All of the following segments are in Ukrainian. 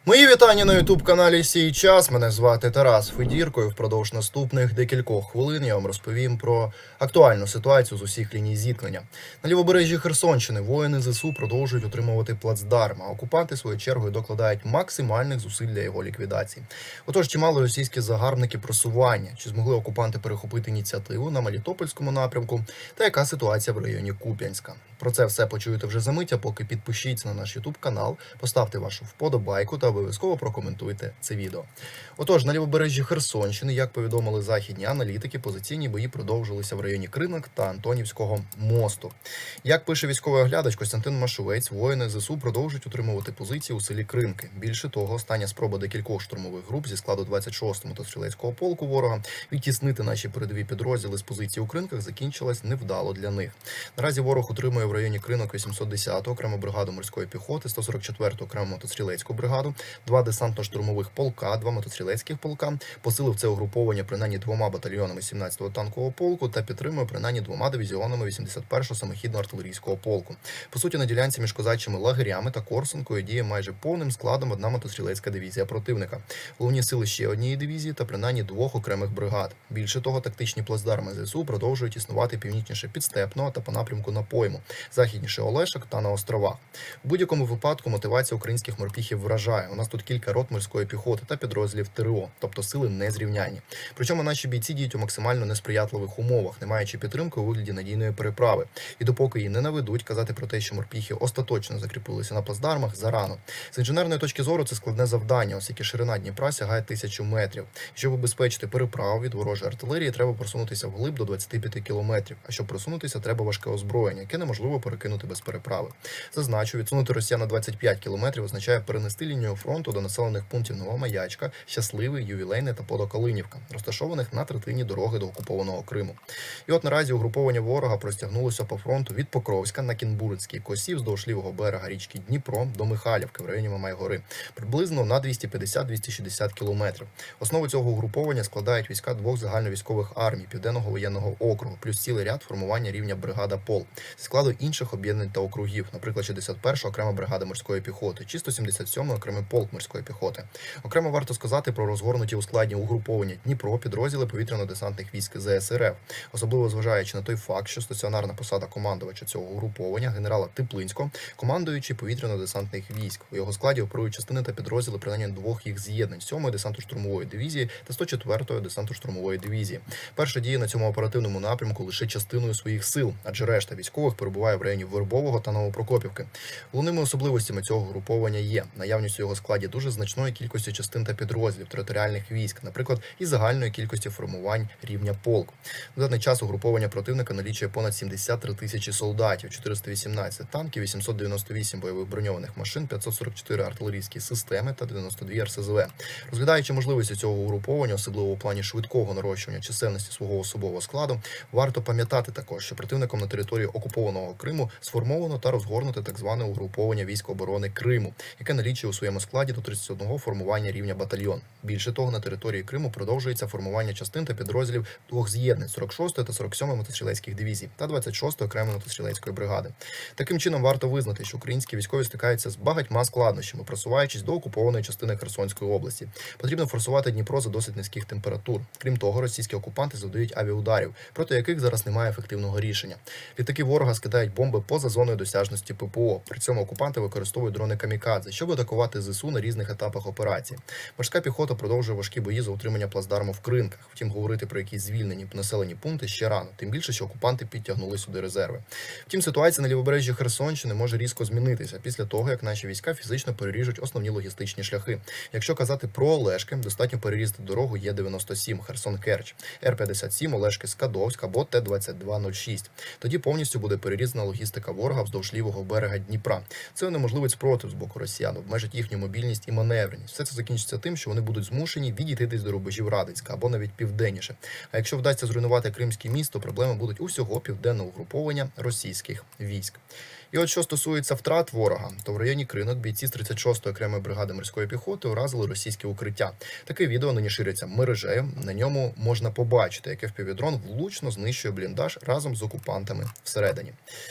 Мої вітання на ютуб-каналі «Сій час». Мене звати Тарас Федірко, і впродовж наступних декількох хвилин я вам розповім про актуальну ситуацію з усіх ліній зіткнення. На лівобережжі Херсонщини воїни ЗСУ продовжують утримувати плацдарм, а окупанти своєю чергою докладають максимальних зусиль для його ліквідації. Отож, чимало російські загарбники просування, чи змогли окупанти перехопити ініціативу на Мелітопольському напрямку, та яка ситуація в районі Куп'янська. Про це все почуєте вже за мить, а поки підпишіться на наш ютуб-канал, поставте вашу вподобайку та обов'язково прокоментуйте це відео. Отож, на лівобережжі Херсонщини, як повідомили західні аналітики, позиційні бої продовжилися в районі Кринок та Антонівського мосту. Як пише військовий оглядач Костянтин Машовець, воїни ЗСУ продовжують утримувати позиції у селі Кринки. Більше того, остання спроба декількох штурмових груп зі складу 26-го мотострілецького полку ворога відтіснити наші передові підрозділи з позицій у Кринках закінчилась невдало для них. Наразі ворог утримує в районі Кринок 810-ту окрему бригаду морської піхоти, 144-ту окрему мотострілецьку бригаду, 2 десантно-штурмових полка, 2 мотострілецьких полка, посилив це угруповання принаймні 2 батальйонами 17-го танкового полку та підтримує принаймні 2 дивізіонами 81-го самохідного артилерійського полку. По суті, на ділянці між козачими лагерями та Корсункою діє майже повним складом 1 мотострілецька дивізія противника, головні сили ще однієї дивізії та принаймні 2 окремих бригад. Більше того, тактичні плацдарми ЗСУ продовжують існувати північніше Підстепного та по напрямку на Пойму, західніше Олешок та на островах. У будь-якому випадку мотивація українських морпіхів вражає. У нас тут кілька рот морської піхоти та підрозділів ТРО, тобто сили незрівнянні. Причому наші бійці діють у максимально несприятливих умовах, не маючи підтримки у вигляді надійної переправи. І допоки її не наведуть, казати про те, що морпіхи остаточно закріпилися на плацдармах, зарано. З інженерної точки зору це складне завдання, оскільки ширина Дніпра сягає 1000 метрів. Щоб убезпечити переправу від ворожої артилерії, треба просунутися вглиб до 25 кілометрів. А щоб просунутися, треба важке озброєння, яке неможливо перекинути без переправи. Зазначу, відсунути росіян на 25 кілометрів означає перенести лінію фронту до населених пунктів Новомаячка, Щасливий, Ювілейне та Подокалинівка, розташованих на третині дороги до окупованого Криму. І от наразі угруповання ворога простягнулося по фронту від Покровська на Кінбурзькій косі вздовж лівого берега річки Дніпро до Михайлівки в районі Мамай-гори, приблизно на 250-260 кілометрів. Основу цього угруповання складають війська 2 загальновійськових армій Південного воєнного округу, плюс цілий ряд формування рівня бригада-полк зі складу інших об'єднань та округів, наприклад, 61-ша окрема бригада морської піхоти чи 177-й окремий полк морської піхоти. Окремо варто сказати про розгорнуті у складі угруповання Дніпро підрозділи повітряно-десантних військ ЗС РФ, особливо зважаючи на той факт, що стаціонарна посада командувача цього угруповання генерала Теплинського, командуючий повітряно-десантних військ. У його складі оперують частини та підрозділи принаймні 2 їх з'єднань 7-ї десантно-штурмової дивізії та 104-ї десантно-штурмової дивізії. Перша діє на цьому оперативному напрямку лише частиною своїх сил, адже решта військових перебуває в районі Вербового та Новопрокопівки. Головними особливостями цього угруповання є наявність у його складі дуже значної кількості частин та підрозділів територіальних військ, наприклад, і загальної кількості формувань рівня полку. На даний час угруповання противника налічує понад 73 тисячі солдатів, 418 танків, 898 бойових броньованих машин, 544 артилерійські системи та 92 РСЗВ. Розглядаючи можливості цього угруповання, особливо у плані швидкого нарощування чисельності свого особового складу, варто пам'ятати також, що противником на території окупованого Криму сформовано та розгорнуто так зване угруповання військ оборони Криму, яке налічує у своєму складі до 31 формування рівня батальйон. Більше того, на території Криму продовжується формування частин та підрозділів 2 з'єднань 46-ї та 47-ї мотострілецьких дивізій та 26-ї окремої мотострілецької бригади. Таким чином, варто визнати, що українські військові стикаються з багатьма складнощами, просуваючись до окупованої частини Херсонської області. Потрібно форсувати Дніпро за досить низьких температур. Крім того, російські окупанти завдають авіаударів, проти яких зараз немає ефективного рішення. Літаки ворога скидають бомби поза зоною досяжності ППО. При цьому окупанти використовують дрони камікадзе, щоб атакувати ЗСУ на різних етапах операції. Морська піхота продовжує важкі бої за утримання плацдарму в Кринках. Втім, говорити про якісь звільнені населені пункти ще рано, тим більше, що окупанти підтягнули сюди резерви. Втім, ситуація на лівобережжі Херсонщини може різко змінитися після того, як наші війська фізично переріжуть основні логістичні шляхи. Якщо казати про Олешки, достатньо перерізати дорогу Є-97 Херсон-Керч, Р-57 Олешки-Скадовськ або Т-2206. Тоді повністю буде перерізана логістика ворога вздовж лівого берега Дніпра. Це унеможливить спротив з боку росіян, обмежить їхню мобільність і маневреність. Все це закінчиться тим, що вони будуть змушені відійти десь до рубежів Радицька або навіть південніше. А якщо вдасться зруйнувати Кримське місто, проблеми будуть у всього південного угруповання російських військ. І от що стосується втрат ворога, то в районі Кринок бійці з 36-ї окремої бригади морської піхоти уразили російське укриття. Таке відео нині шириться мережею. На ньому можна побачити, як FPV-дрон влучно знищує бліндаж разом з окупантами всередині.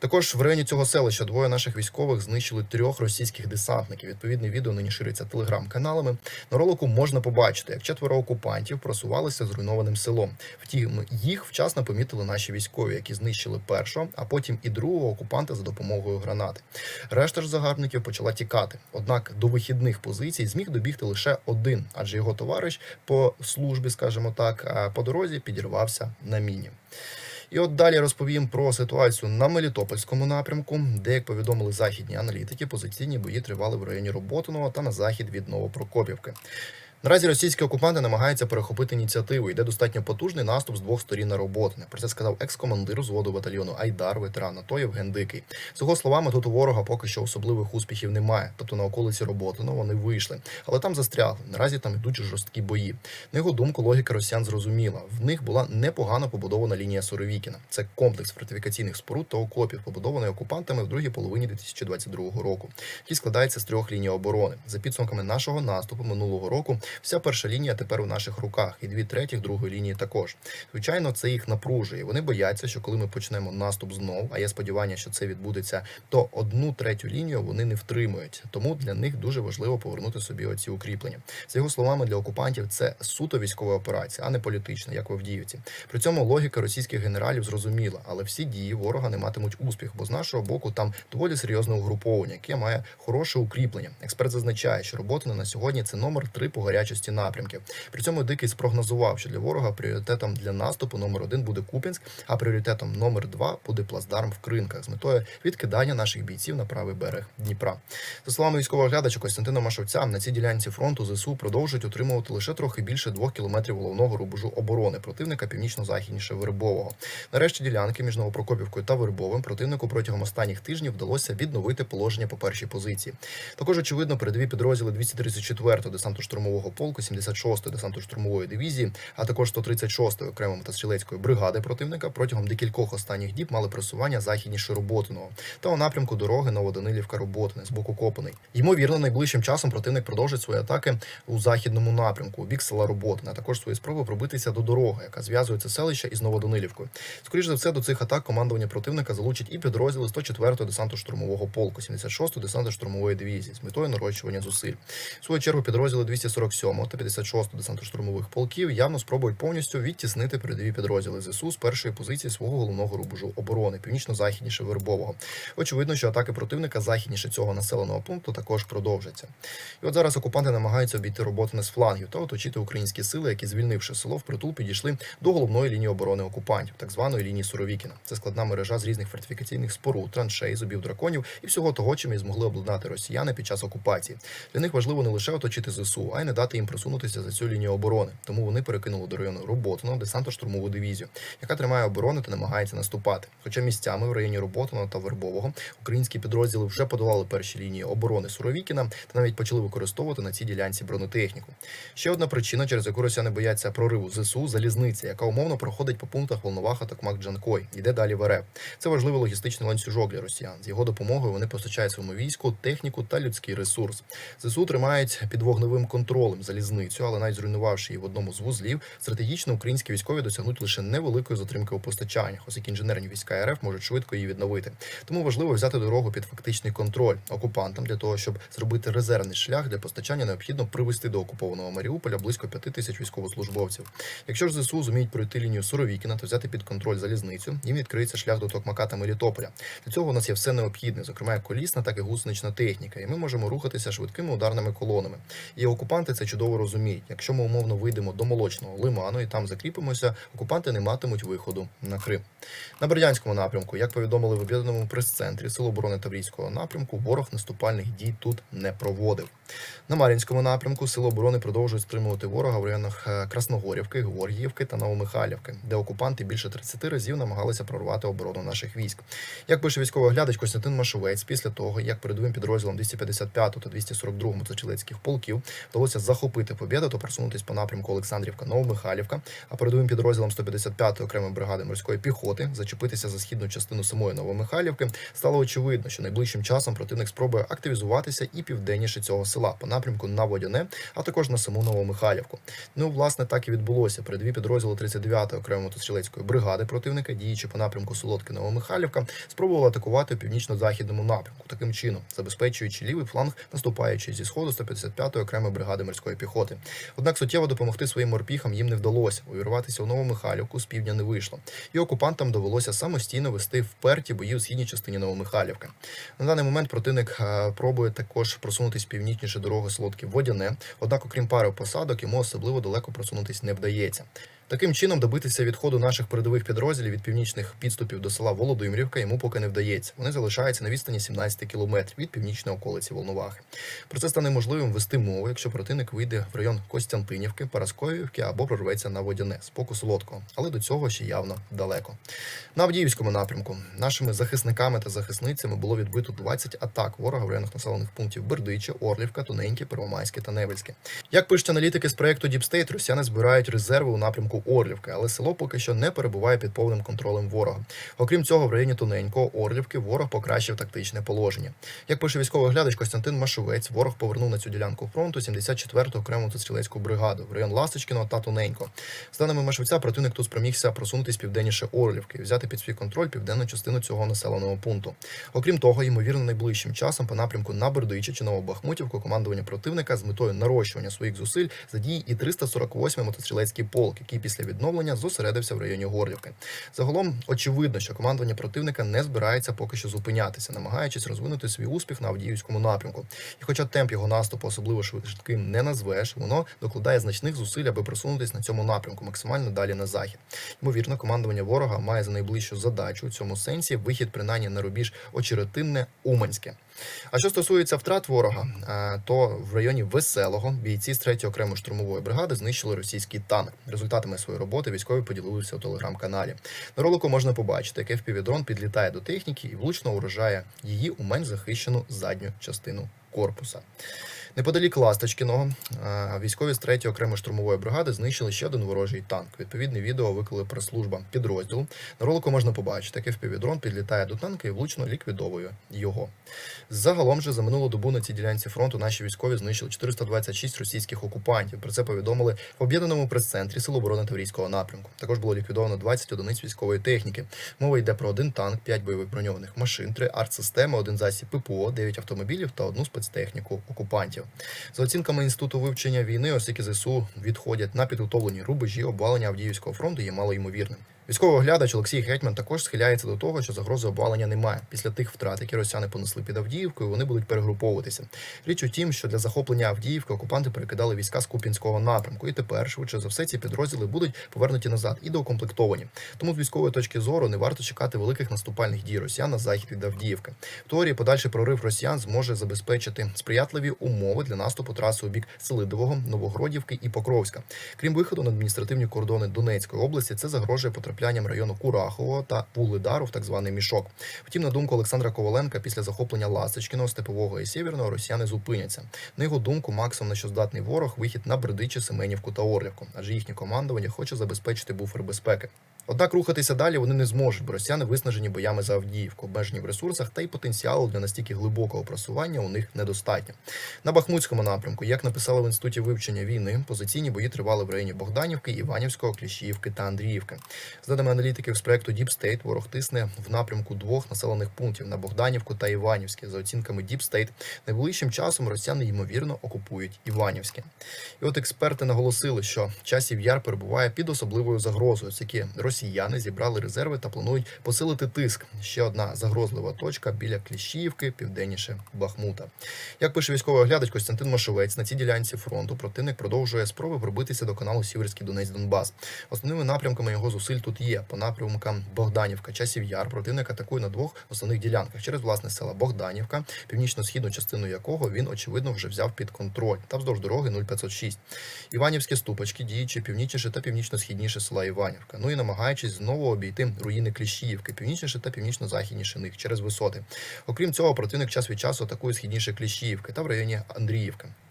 Також в районі цього селища двоє наших військових знищили 3 російських десантників. Відповідне відео нині шириться телеграм-каналами. На ролику можна побачити, як 4 окупантів просувалися зруйнованим селом. Втім, їх вчасно помітили наші військові, які знищили першого, а потім і другого окупанта за допомогою гранати. Решта ж загарбників почала тікати. Однак до вихідних позицій зміг добігти лише один, адже його товариш по службі, скажімо так, по дорозі підірвався на міні. І от далі розповім про ситуацію на Мелітопольському напрямку, де, як повідомили західні аналітики, позиційні бої тривали в районі Роботиного та на захід від Новопрокопівки. Наразі російські окупанти намагаються перехопити ініціативу. Йде достатньо потужний наступ з двох сторін на Роботине. Про це сказав екс-командир взводу батальйону Айдар, ветеран АТО Євген Дикий. З його словами, тут у ворога поки що особливих успіхів немає. Тобто на околиці Роботиного вони вийшли. Але там застрягли. Наразі там ідуть жорсткі бої. На його думку, логіка росіян зрозуміла. В них була непогано побудована лінія Суровікіна. Це комплекс фортифікаційних споруд та окопів, побудований окупантами в другій половині 2022 року, який складається з 3 ліній оборони. За підсумками нашого наступу минулого року, вся перша лінія тепер у наших руках, і 2/3 другої лінії також. Звичайно, це їх напружує. Вони бояться, що коли ми почнемо наступ знов, а є сподівання, що це відбудеться, то 1/3 лінію вони не втримують. Тому для них дуже важливо повернути собі оці укріплення. За його словами, для окупантів це суто військова операція, а не політична, як в Авдіївці. При цьому логіка російських генералів зрозуміла, але всі дії ворога не матимуть успіх, бо з нашого боку там доволі серйозне угруповання, яке має хороше укріплення. Експерт зазначає, що Роботине на сьогодні це номер 3 по гарячості напрямків. При цьому Дикий спрогнозував, що для ворога пріоритетом для наступу номер 1 буде Куп'янськ, а пріоритетом номер 2 буде плацдарм в Кринках з метою відкидання наших бійців на правий берег Дніпра. За словами військового оглядача Костянтина Машовця, на цій ділянці фронту ЗСУ продовжують утримувати лише трохи більше 2 кілометрів головного рубежу оборони противника північно-західніше Вербового. Нарешті ділянки між Новопрокопівкою та Вербовим противнику протягом останніх тижнів вдалося відновити положення по першій позиції. Також, очевидно, передові підрозділи 234-го десантно-штурмового полку, 76-ї десантно-штурмової дивізії, а також 136-ї окремої мотострілецької бригади противника протягом декількох останніх діб мали просування західніше Роботиного та у напрямку дороги Новоданилівка-Роботине з боку Копаний. Ймовірно, найближчим часом противник продовжить свої атаки у західному напрямку, у бік села Роботине, а також свої спроби пробитися до дороги, яка зв'язує це селище із Новоданилівкою. Скоріше за все, до цих атак командування противника залучить і підрозділи 104-го десантно-штурмового полку, 76-ї десантно-штурмової дивізії з метою нарощування зусиль. В свою чергу підрозділи 247-го та 56-го десантно-штурмових полків явно спробують повністю відтіснити передові підрозділи ЗСУ з першої позиції свого головного рубежу оборони, північно-західніше Вербового. Очевидно, що атаки противника західніше цього населеного пункту також продовжаться. І от зараз окупанти намагаються обійти Роботине з флангів та оточити українські сили, які, звільнивши село, впритул підійшли до головної лінії оборони окупантів, так званої лінії Суровікіна. Це складна мережа з різних фортифікаційних споруд, траншей, зубів драконів і всього того, чим і змогли обладнати росіяни під час окупації. Для них важливо не лише оточити ЗСУ, а й не дати їм просунутися за цю лінію оборони. Тому вони перекинули до району Роботиного десантно-штурмову дивізію, яка тримає оборону та намагається наступати. Хоча місцями в районі Роботиного та Вербового українські підрозділи вже подолали перші лінії оборони Суровікіна та навіть почали використовувати на цій ділянці бронетехніку. Ще одна причина, через яку росіяни бояться прориву ЗСУ – залізниця, яка умовно проходить по пунктах Волноваха та Кмак-Джанкой, йде далі в РФ. Це важливий логістичний ланцюжок для росіян. З його допомогою вони постачають своєму війську техніку та людський ресурс. ЗСУ тримають під вогневим контролем залізницю, але навіть зруйнувавши її в одному з вузлів, стратегічно українські військові досягнуть лише невеликої затримки у постачаннях, оскільки інженерні війська РФ можуть швидко її відновити. Тому важливо взяти дорогу під фактичний контроль. Окупантам для того, щоб зробити резервний шлях для постачання, необхідно привести до окупованого Маріуполя близько 5000 військовослужбовців. Якщо ж ЗСУ зуміють пройти лінію Суровікіна та взяти під контроль залізницю, їм відкриється шлях до Токмака та Мелітополя. Для цього у нас є все необхідне, зокрема як колісна, так і гусенична техніка, і ми можемо рухатися швидкими ударними колонами. І окупанти це чудово розуміють. Якщо ми умовно вийдемо до Молочного лиману і там закріпимося, окупанти не матимуть виходу на Крим. На Бердянському напрямку, як повідомили в об'єднаному прес-центрі Сил оборони Таврійського напрямку, ворог наступальних дій тут не проводив. На Мар'їнському напрямку Сили оборони продовжують стримувати ворога в районах Красногорівки, Георгіївки та Новомихайлівки, де окупанти більше 30 разів намагалися прорвати оборону наших військ. Як пише військовий оглядач Костянтин Машовець, після того, як передовим підрозділам 255-го та 242-го мотострілецьких полків вдалося захопити Побєду та просунутись по напрямку Олександрівка-Новомихайлівка, а передовим підрозділам 155-ї окремої бригади морської піхоти зачепитися за східну частину самої Новомихайлівки, стало очевидно, що найближчим часом противник спробує активізуватися і південніше цього села по напрямку на Водяне, а також на саму Новомихайлівку. Ну, власне, так і відбулося. Передові підрозділи 39-ї окремої мотострілецької бригади противника, діючи по напрямку Солодки-Новомихайлівка, спробували атакувати у північно-західному напрямку, таким чином забезпечуючи лівий фланг наступаючої зі сходу 155-ї окремої бригади морської піхоти. Однак суттєво допомогти своїм морпіхам їм не вдалося. Увірватися у Новомихайлівку з півдня не вийшло. І окупантам довелося самостійно вести вперті бої у східній частині Новомихайлівки. На даний момент противник пробує також просунутися північніше дороги Солодки-Водяне, однак, окрім пари посадок, йому особливо далеко просунутися не вдається. Таким чином, добитися відходу наших передових підрозділів від північних підступів до села Володимирівка йому поки не вдається. Вони залишаються на відстані 17 кілометрів від північної околиці Волновахи. Про це стане можливим вести мову, якщо противник вийде в район Костянтинівки, Парасковівки або прорветься на Водяне з боку Солодкого. Але до цього ще явно далеко. На Авдіївському напрямку нашими захисниками та захисницями було відбито 20 атак ворога в районах населених пунктів Бердича, Орлівка, Тоненьке, Первомайське та Невельське. Як пишуть аналітики з проєкту Deep State, росіяни збирають резерви у напрямку Орлівки, але село поки що не перебуває під повним контролем ворога. Окрім цього, в районі Тоненького, Орлівки, ворог покращив тактичне положення. Як пише військовий оглядач Костянтин Машовець, ворог повернув на цю ділянку фронту 74-ту окрему мотострілецьку бригаду в район Ласточкіного та Тоненького. За даними Машовця, противник тут спромігся просунутись південніше Орлівки і взяти під свій контроль південну частину цього населеного пункту. Окрім того, ймовірно, найближчим часом по напрямку на Бердичі чи Новобахмутівку командування противника з метою нарощування своїх зусиль задіє і 348-й мотострілецький полк, який після відновлення зосередився в районі Горлівки. Загалом, очевидно, що командування противника не збирається поки що зупинятися, намагаючись розвинути свій успіх на Авдіївському напрямку. І хоча темп його наступу особливо швидким не назвеш, воно докладає значних зусиль, аби просунутися на цьому напрямку максимально далі на захід. Ймовірно, командування ворога має за найближчу задачу у цьому сенсі вихід принаймні на рубіж Очеретинне-Уманське. А що стосується втрат ворога, то в районі Веселого бійці з 3-ї окремої штурмової бригади знищили російський танк. Результатами своєї роботи військові поділилися у телеграм-каналі. На ролику можна побачити, як FPV-дрон підлітає до техніки і влучно уражає її у менш захищену задню частину корпуса. Неподалік Ласточкіного військові з 3-ї окремої штурмової бригади знищили ще один ворожий танк. Відповідне відео виклали прес-служба підрозділу. На ролику можна побачити, як FPV-дрон підлітає до танка і влучно ліквідовує його. Загалом же за минулу добу на цій ділянці фронту наші військові знищили 426 російських окупантів. Про це повідомили в об'єднаному прес-центрі Сил оборони Таврійського напрямку. Також було ліквідовано 20 одиниць військової техніки. Мова йде про 1 танк, 5 бойових броньованих машин, 3 артсистеми, 1 засіб ППО, 9 автомобілів та 1 спецтехніку окупантів. За оцінками Інституту вивчення війни, оскільки ЗСУ відходять на підготовлені рубежі, обвалення Авдіївського фронту є малоймовірним. Військовий оглядач Олексій Гетьман також схиляється до того, що загрози обвалення немає. Після тих втрат, які росіяни понесли під Авдіївкою, вони будуть перегруповуватися. Річ у тім, що для захоплення Авдіївки окупанти перекидали війська з Куп'янського напрямку, і тепер, швидше за все, ці підрозділи будуть повернуті назад і доукомплектовані. Тому з військової точки зору не варто чекати великих наступальних дій росіян на захід від Авдіївки. В теорії подальший прорив росіян зможе забезпечити сприятливі умови для наступу траси у бік Селидового, Новогродівки і Покровська. Крім виходу на адміністративні кордони Донецької області, це загрожує потраплянням району Курахового та Вугледару в так званий мішок. Втім, на думку Олександра Коваленка, після захоплення Ласточкіного, Степового і Сєвєрного росіяни зупиняться. На його думку, максимум на що здатний ворог – вихід на Бердичі, Семенівку та Орлівку, адже їхнє командування хоче забезпечити буфер безпеки. Однак рухатися далі вони не зможуть, бо росіяни виснажені боями за Авдіївку, обмежені в ресурсах та й потенціалу для настільки глибокого просування у них недостатньо. На Бахмутському напрямку, як написали в Інституті вивчення війни, позиційні бої тривали в районі Богданівки, Іванівського, Кліщіївки та Андріївки. За даними аналітиків з проєкту Deep State, ворог тисне в напрямку 2 населених пунктів на Богданівку та Іванівське. За оцінками Deep State, найближчим часом росіяни, ймовірно, окупують Іванівське. І от експерти наголосили, що Часів Яр перебуває під особливою загрозою, оскільки росіяни зібрали резерви та планують посилити тиск. Ще одна загрозлива точка біля Кліщіївки, південніше Бахмута. Як пише військовий оглядач Костянтин Машовець, на цій ділянці фронту противник продовжує спроби пробитися до каналу Сіверський Донець-Донбас. Основними напрямками його зусиль тут є. По напрямкам Богданівка, Часів Яр противник атакує на 2 основних ділянках через власне села Богданівка, північно-східну частину якого він, очевидно, вже взяв під контроль, та вздовж дороги 0506. Іванівські ступочки, діючи північніше та північно-східніше села Іванівка. Ну і намагаючись знову обійти руїни Кліщіївки, північніше та північно-західніше них через висоти. Окрім цього, противник час від часу атакує східніше Кліщіївки та в районі Андріївки.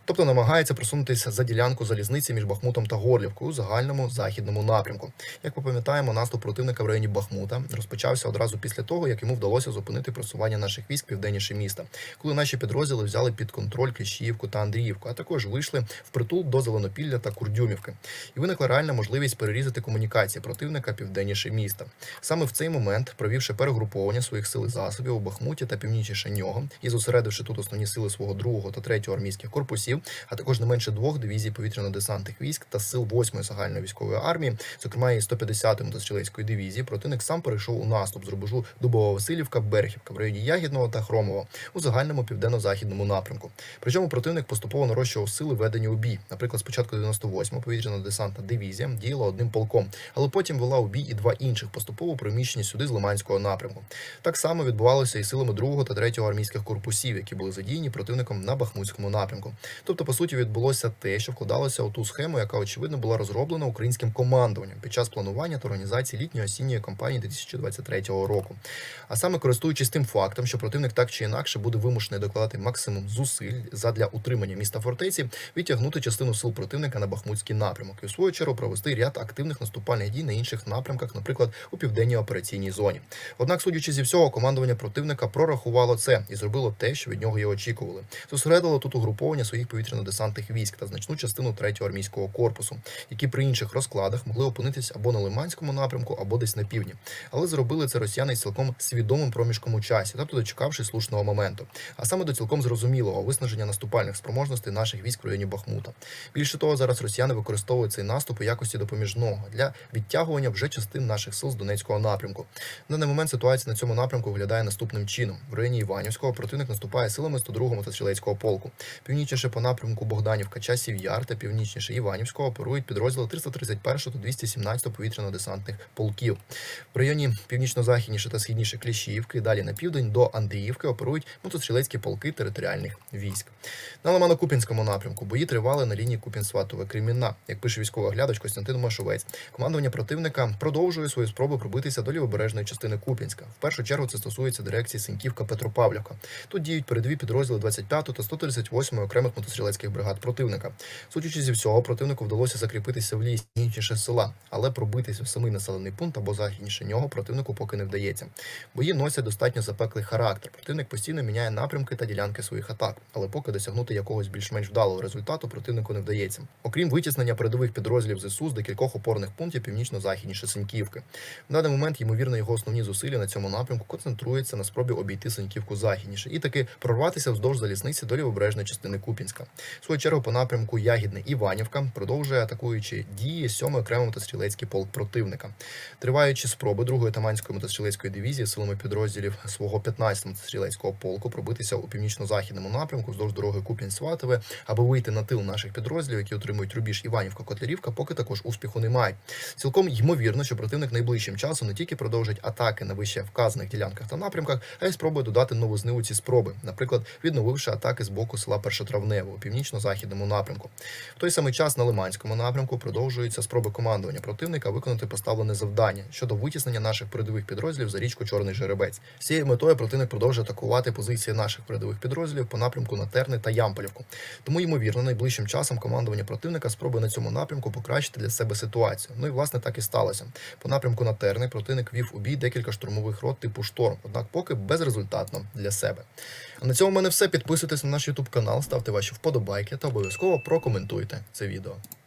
Тобто намагається просунутися за ділянку залізниці між Бахмутом та Горлівкою у загальному західному напрямку. Як ми пам'ятаємо, наступ противника в районі Бахмута розпочався одразу після того, як йому вдалося зупинити просування наших військ південніше міста, коли наші підрозділи взяли під контроль Кліщіївку та Андріївку, а також вийшли впритул до Зеленопілля та Курдюмівки. І виникла реальна можливість перерізати комунікації противника південніше міста. Саме в цей момент, провівши перегруповання своїх сил і засобів у Бахмуті та північніше нього і зосередивши тут основні сили свого 2-го та 3-го армійських корпусів, а також не менше 2 дивізій повітряно-десантних військ та сил 8-ї загальної військової армії, зокрема і 150-ї мотострілецької дивізії, противник сам перейшов у наступ з рубежу Дубово-Василівка, Берхівка в районі Ягідного та Хромового у загальному південно-західному напрямку. Причому противник поступово нарощував сили ведення у бій. Наприклад, спочатку 98-ма повітряно-десантна дивізія діяла одним полком, але потім вела у бій і 2 інших, поступово приміщені сюди з Лиманського напрямку. Так само відбувалося і силами 2-го та 3-го армійських корпусів, які були задіяні противником на Бахмутському напрямку. Тобто, по суті, відбулося те, що вкладалося у ту схему, яка, очевидно, була розроблена українським командуванням під час планування та організації літньо-осінньої кампанії 2023 року. А саме користуючись тим фактом, що противник так чи інакше буде вимушений докладати максимум зусиль задля утримання міста фортеці, відтягнути частину сил противника на Бахмутський напрямок і, в свою чергу, провести ряд активних наступальних дій на інших напрямках, наприклад, у південній операційній зоні. Однак, судячи зі всього, командування противника прорахувало це і зробило те, що від нього і очікували. Зосередило тут угруповання своїх повітряно-десантних військ та значну частину 3-го армійського корпусу, які при інших розкладах могли опинитися або на Лиманському напрямку, або десь на півдні. Але зробили це росіяни з цілком свідомим проміжком у часі, тобто дочекавшись слушного моменту. А саме до цілком зрозумілого виснаження наступальних спроможностей наших військ в районі Бахмута. Більше того, зараз росіяни використовують цей наступ у якості допоміжного для відтягування вже частин наших сил з Донецького напрямку. На даний момент ситуація на цьому напрямку виглядає наступним чином. В районі Іванівського противник наступає силами 102-го мотострілецького полку. Північніше по напрямку Богданівка, Часів Яр та північніше Іванівського оперують підрозділи 331-го та 217-го повітряно-десантних полків. В районі північно-західніше та східніше Кліщіївки, далі на південь до Андріївки оперують мотострілецькі полки територіальних військ. На Лимано-Куп'янському напрямку бої тривали на лінії Куп'ян-Сватове-Кремінна. Як пише військовий оглядач Костянтин Машовець, командування противника продовжує свої спроби пробитися до лівобережної частини Куп'янська. В першу чергу це стосується дирекції Синьківка-Петропавлівка. Тут діють передові підрозділи 25-ї та 138-ї окремих мотострілецьких бригад противника. Судячи зі всього, противнику вдалося закріпитися в лісі північніше села, але пробитися в самий населений пункт або західніше нього противнику поки не вдається. Бої носять достатньо запеклий характер. Противник постійно міняє напрямки та ділянки своїх атак, але поки досягнути якогось більш-менш вдалого результату противнику не вдається. Окрім витіснення передових підрозділів ЗСУ з декількох опорних пунктів північно-західніше Синьківки. В даний момент, ймовірно, його основні зусилля на цьому напрямку концентруються на спробі обійти Синьківку західніше і таки прорватися вздовж залізниці до лівобережної частини Куп'янська. В свою чергу по напрямку Ягідне-Іванівка продовжує атакуючи дії 7-й окремий мотострілецький полк противника. Триваючи спроби 2-ї Таманської мотострілецької дивізії силами підрозділів свого 15-го мотострілецького полку пробитися у північно-західному напрямку вздовж дороги Куп'ян-Сватове, аби вийти на тил наших підрозділів, які отримують рубіж Іванівка-Котлярівка, поки також успіху не мають. Цілком ймовірно, що противник найближчим часом не тільки продовжить атаки на вище вказаних ділянках та напрямках, а й спробує додати новизни у ці спроби, наприклад, відновивши атаки з боку села Першотравневе у північно-західному напрямку. В той самий час на Лиманському напрямку продовжуються спроби командування противника виконати поставлене завдання щодо витіснення наших передових підрозділів за річку Чорний Жеребець. З цією метою противник продовжує атакувати позиції наших передових підрозділів по напрямку на Терни та Ямполівку. Тому, ймовірно, найближчим часом командування противника спробує на цьому напрямку покращити для себе ситуацію. Ну і, власне, так і сталося. По напрямку на Терни противник вів у бій декілька штурмових рот типу «Шторм», однак поки безрезультатно для себе. А на цьому в мене все. Підписуйтесь на наш YouTube канал, ставте ваші вподобайки та обов'язково прокоментуйте це відео.